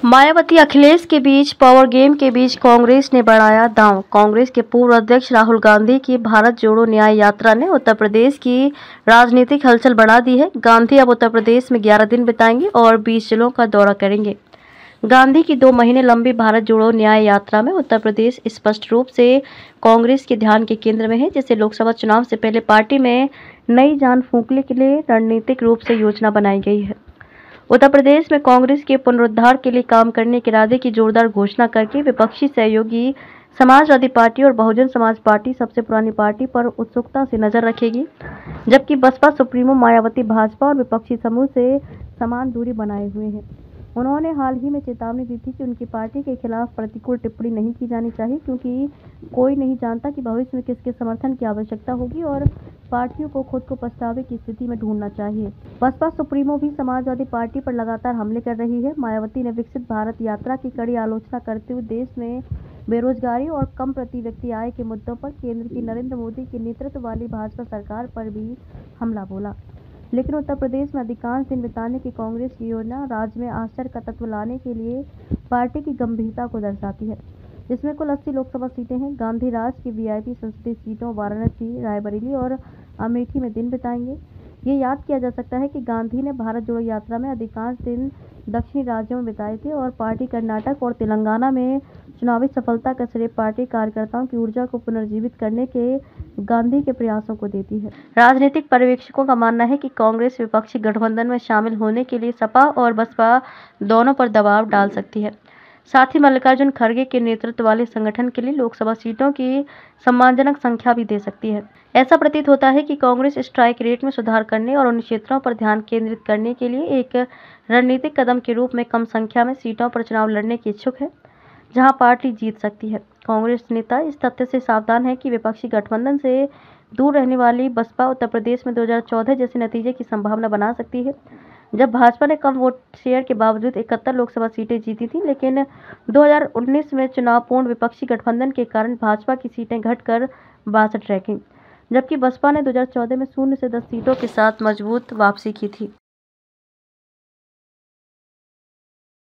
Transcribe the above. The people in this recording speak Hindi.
मायावती अखिलेश के बीच पावर गेम के बीच कांग्रेस ने बढ़ाया दांव। कांग्रेस के पूर्व अध्यक्ष राहुल गांधी की भारत जोड़ो न्याय यात्रा ने उत्तर प्रदेश की राजनीतिक हलचल बढ़ा दी है। गांधी अब उत्तर प्रदेश में 11 दिन बिताएंगे और 20 जिलों का दौरा करेंगे। गांधी की 2 महीने लंबी भारत जोड़ो न्याय यात्रा में उत्तर प्रदेश स्पष्ट रूप से कांग्रेस के ध्यान के केंद्र में है, जिसे लोकसभा चुनाव से पहले पार्टी में नई जान फूंकने के लिए रणनीतिक रूप से योजना बनाई गई है। उत्तर प्रदेश में कांग्रेस के पुनरुद्धार के लिए काम करने के इरादे की जोरदार घोषणा करके विपक्षी सहयोगी समाजवादी पार्टी और बहुजन समाज पार्टी सबसे पुरानी पार्टी पर उत्सुकता से नजर रखेगी, जबकि बसपा सुप्रीमो मायावती भाजपा और विपक्षी समूह से समान दूरी बनाए हुए हैं। उन्होंने हाल ही में चेतावनी दी थी कि उनकी पार्टी के खिलाफ प्रतिकूल टिप्पणी नहीं की जानी चाहिए, क्योंकि कोई नहीं जानता कि भविष्य में किसके समर्थन की आवश्यकता होगी और पार्टियों को खुद को पछतावे की स्थिति में ढूंढना चाहिए। बसपा सुप्रीमो भी समाजवादी पार्टी पर लगातार हमले कर रही है। मायावती ने विकसित भारत यात्रा की कड़ी आलोचना करते हुए देश में बेरोजगारी और कम प्रति व्यक्ति आय के मुद्दों पर केंद्र की नरेंद्र मोदी के नेतृत्व वाली भाजपा सरकार पर भी हमला बोला। लेकिन उत्तर प्रदेश में अधिकांश दिन बिताने की कांग्रेस की योजना राज्य में आश्चर्य का तत्व लाने के लिए पार्टी की गंभीरता को दर्शाती है। इसमें कुल 80 लोकसभा सीटें हैं। गांधी राज की वीआईपी संसदीय सीटों वाराणसी, रायबरेली और अमेठी में दिन बिताएंगे। ये याद किया जा सकता है कि गांधी ने भारत जोड़ो यात्रा में अधिकांश दिन दक्षिणी राज्यों में बिताए थे और पार्टी कर्नाटक और तेलंगाना में चुनावी सफलता का श्रेय पार्टी कार्यकर्ताओं की ऊर्जा को पुनर्जीवित करने के गांधी के प्रयासों को देती है। राजनीतिक पर्यवेक्षकों का मानना है कि कांग्रेस विपक्षी गठबंधन में शामिल होने के लिए सपा और बसपा दोनों पर दबाव डाल सकती है। साथ ही मल्लिकार्जुन खड़गे के नेतृत्व वाले संगठन के लिए लोकसभा सीटों की सम्मानजनक संख्या भी दे सकती है। ऐसा प्रतीत होता है कि कांग्रेस स्ट्राइक रेट में सुधार करने और उन क्षेत्रों पर ध्यान केंद्रित करने के लिए एक रणनीतिक कदम के रूप में कम संख्या में सीटों पर चुनाव लड़ने की इच्छुक है, जहां पार्टी जीत सकती है। कांग्रेस नेता इस तथ्य से सावधान है कि विपक्षी गठबंधन से दूर रहने वाली बसपा उत्तर प्रदेश में 2014 जैसे नतीजे की संभावना बना सकती है, जब भाजपा ने कम वोट शेयर के बावजूद 71 लोकसभा सीटें जीती थी। लेकिन 2019 में चुनावपूर्ण विपक्षी गठबंधन के कारण भाजपा की सीटें घटकर 62 रह गईं, जबकि बसपा ने 2014 में 0 से 10 सीटों के साथ मजबूत वापसी की थी।